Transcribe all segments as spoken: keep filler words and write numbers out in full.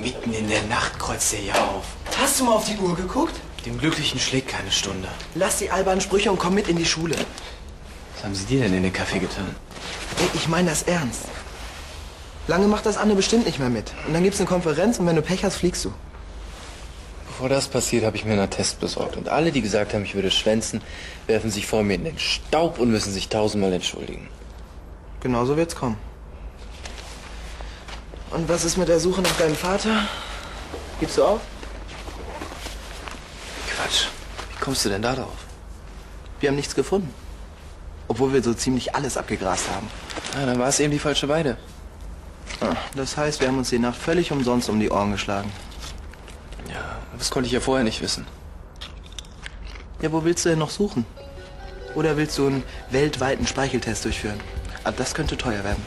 Mitten in der Nacht kreuzt er hier auf. Hast du mal auf die Uhr geguckt? Dem Glücklichen schlägt keine Stunde. Lass die albernen Sprüche und komm mit in die Schule. Was haben Sie dir denn in den Kaffee getan? Ey, ich meine das ernst. Lange macht das Anne bestimmt nicht mehr mit. Und dann gibt's eine Konferenz und wenn du Pech hast, fliegst du. Bevor das passiert, habe ich mir einen Attest besorgt. Und alle, die gesagt haben, ich würde schwänzen, werfen sich vor mir in den Staub und müssen sich tausendmal entschuldigen. Genauso wird's kommen. Und was ist mit der Suche nach deinem Vater? Gibst du auf? Quatsch. Wie kommst du denn da drauf? Wir haben nichts gefunden. Obwohl wir so ziemlich alles abgegrast haben. Ja, dann war es eben die falsche Weide. Ah, das heißt, wir haben uns die Nacht völlig umsonst um die Ohren geschlagen. Ja, das konnte ich ja vorher nicht wissen. Ja, wo willst du denn noch suchen? Oder willst du einen weltweiten Speicheltest durchführen? Aber das könnte teuer werden.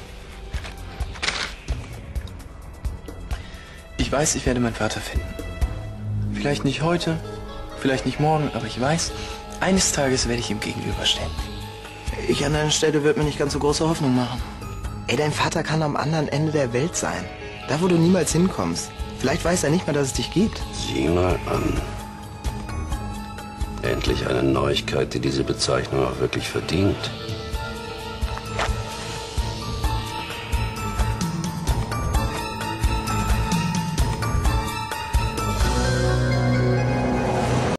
Ich weiß, ich werde meinen Vater finden. Vielleicht nicht heute, vielleicht nicht morgen, aber ich weiß, eines Tages werde ich ihm gegenüberstehen. Ich an deiner Stelle würde mir nicht ganz so große Hoffnung machen. Ey, dein Vater kann am anderen Ende der Welt sein. Da, wo du niemals hinkommst. Vielleicht weiß er nicht mehr, dass es dich gibt. Sieh mal an. Endlich eine Neuigkeit, die diese Bezeichnung auch wirklich verdient.